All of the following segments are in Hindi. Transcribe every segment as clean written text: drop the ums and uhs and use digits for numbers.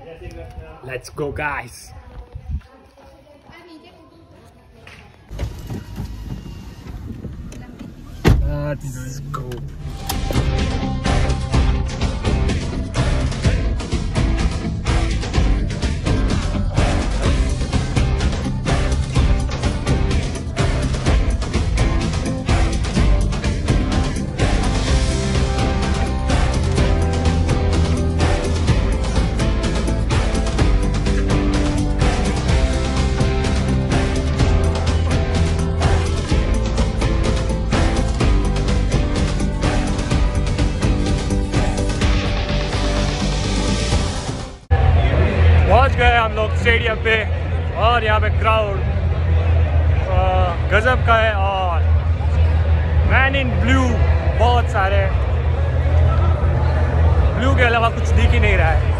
Let's go, guys. Let's go. पहुंच गए हम लोग स्टेडियम पे और यहाँ पे क्राउड गजब का है और मैन इन ब्लू बहुत सारे, ब्लू के अलावा कुछ दिख ही नहीं रहा है।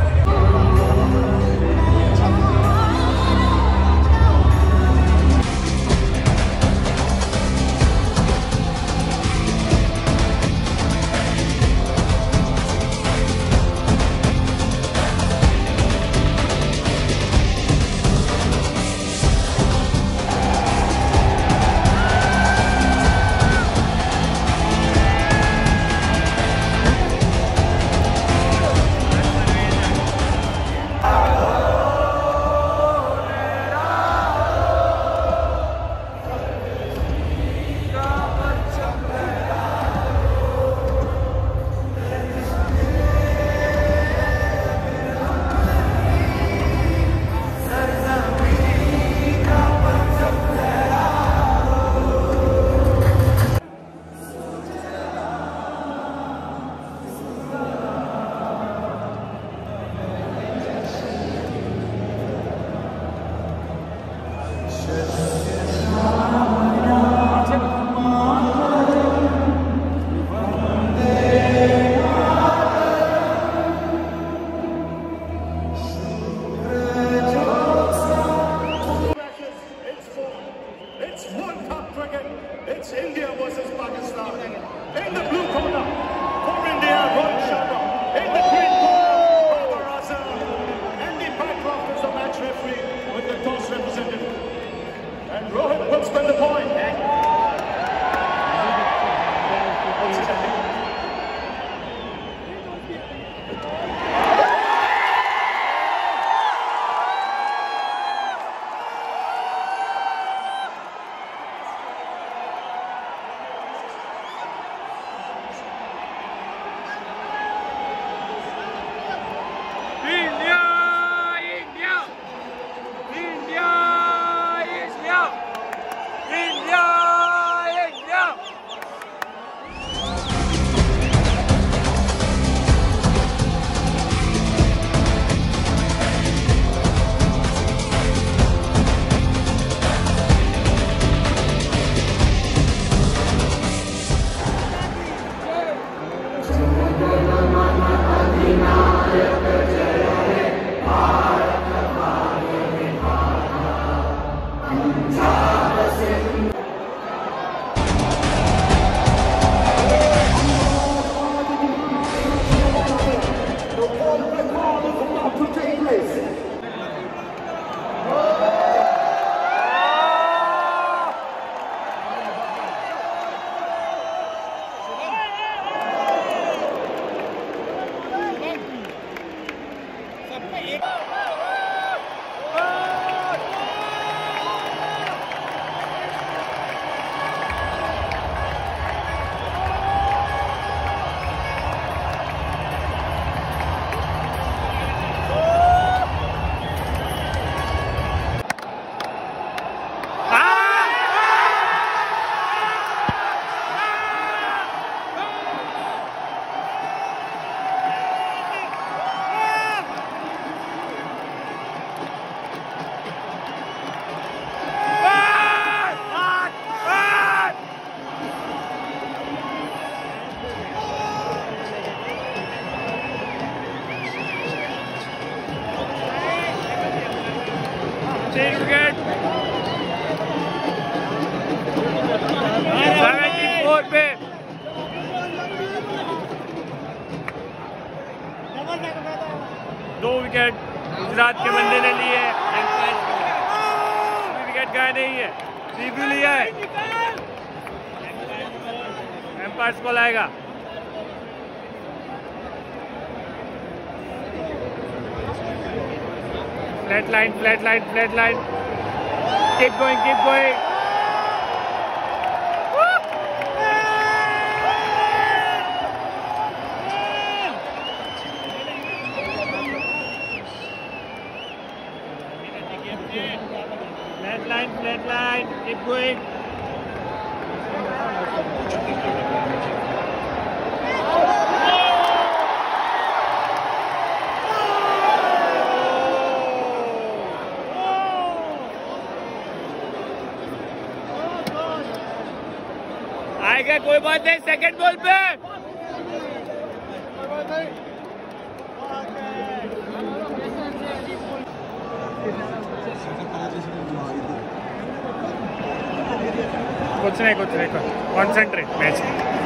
It's India versus Pakistan. In the blue corner, for India, Rohit Sharma. In the green corner, Babar Azam. Andy Pycroft is the match referee with the toss representative. And Rohit will spin the point. Wicket Gujarat के बंदे ने लिए है। विकेट गए नहीं है, रिव्यू लिया है, एम्पायर्स को लाएगा। Flat line, flat line, flat line, keep going, keep going. Flat line, keep going. आएगा, कोई बात नहीं, सेकंड बॉल पे। कुछ नहीं, कॉन्सेंट्रेट मैच।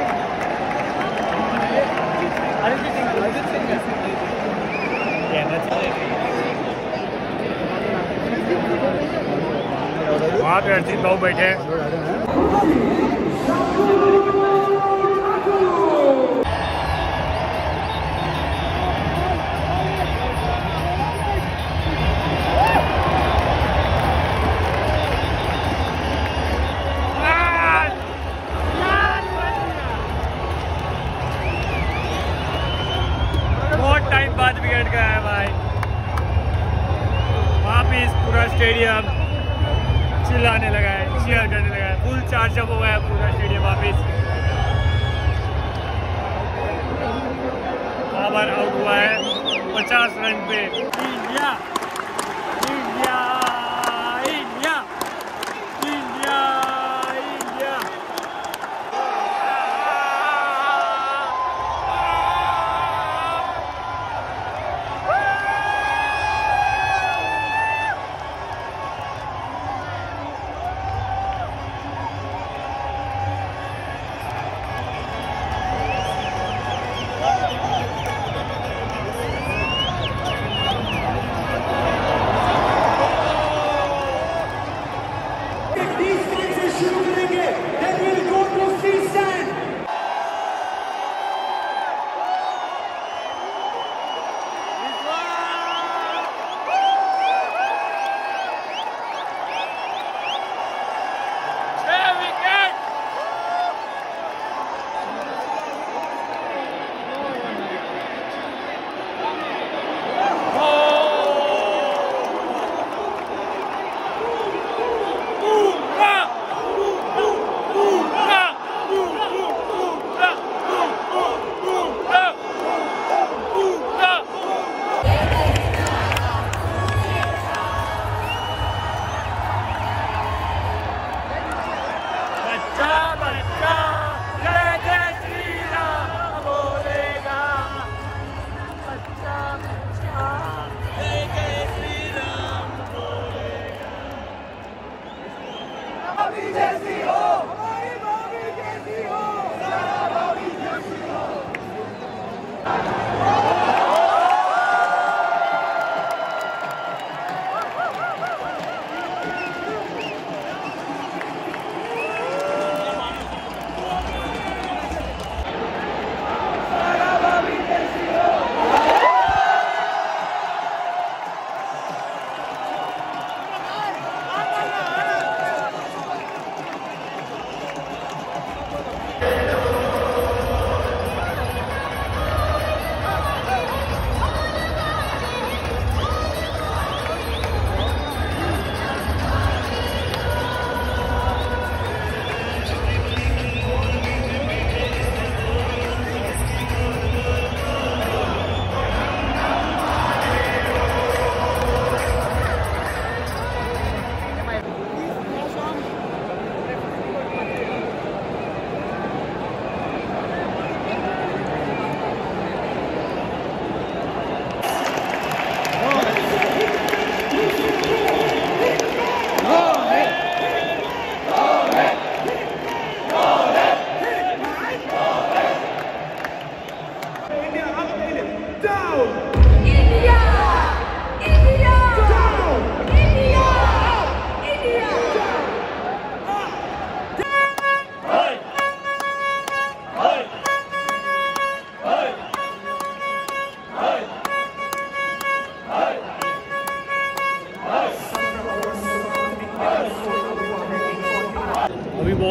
वहाँ पे अर्जित भाव बैठे हैं। बाद विकेट गया है भाई। वापिस पूरा स्टेडियम चिल्लाने लगा है, चीयर करने लगा है, फुल चार्जअप हो गया पूरा स्टेडियम वापिस। बाबर आउट हुआ है 50 रन पे। India, India, India, India, India.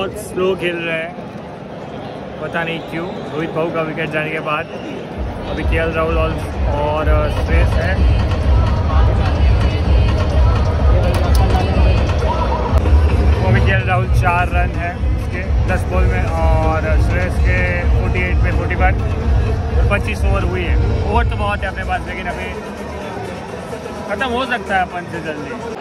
बहुत स्लो खेल रहे हैं, पता नहीं क्यों। रोहित भाऊ का विकेट जाने के बाद अभी केएल राहुल और श्रेयस है। तो अभी केएल राहुल 4 रन है उसके 10 बॉल में, और श्रेयस के 48 पे 41, 25 ओवर हुई है। ओवर तो बहुत है अपने पास, लेकिन अभी खत्म हो सकता है अपन से जल्दी।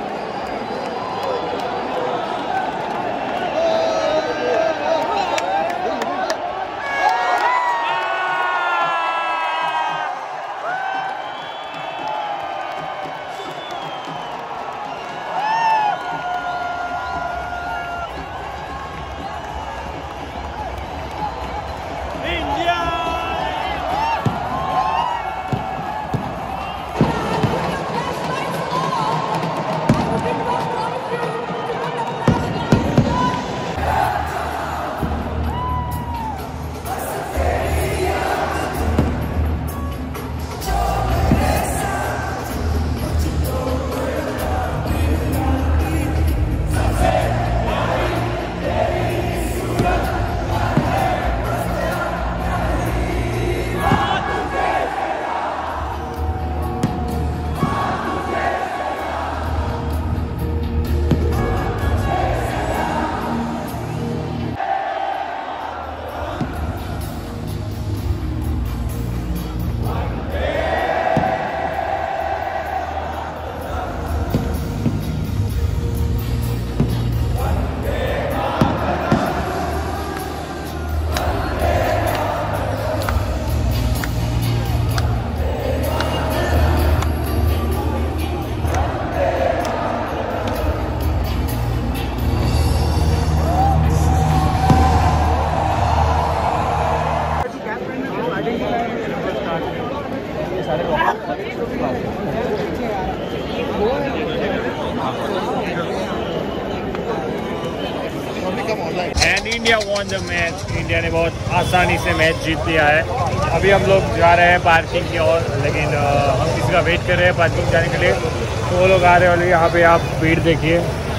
And India won the match. India ने बहुत आसानी से मैच जीत लिया है। अभी हम लोग जा रहे हैं पार्किंग की ओर, लेकिन हम किसी का वेट कर रहे हैं पार्किंग जाने के लिए, तो वो लोग आ रहे हैं। और यहाँ पे आप भीड़ देखिए।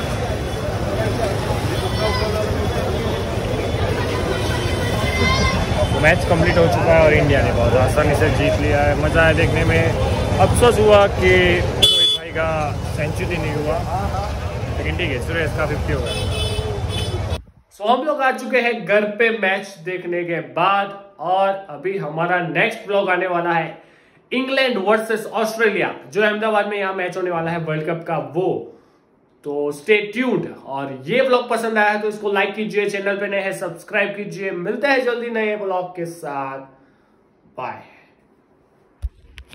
मैच कंप्लीट हो चुका है और इंडिया ने बहुत आसानी से जीत लिया है। मज़ा है देखने में। अफसोस हुआ कि रोहित भाई का सेंचुरी नहीं हुआ, लेकिन ठीक है, सुरेश का 50 हो गया। तो हम लोग आ चुके हैं घर पे मैच देखने के बाद, और अभी हमारा नेक्स्ट व्लॉग आने वाला है इंग्लैंड वर्सेस ऑस्ट्रेलिया, जो अहमदाबाद में यहाँ मैच होने वाला है वर्ल्ड कप का वो। तो स्टे ट्यून्ड। और ये व्लॉग पसंद आया तो इसको लाइक कीजिए, चैनल पे नए हैं सब्सक्राइब कीजिए। मिलते हैं जल्दी नए व्लॉग के साथ। बाय।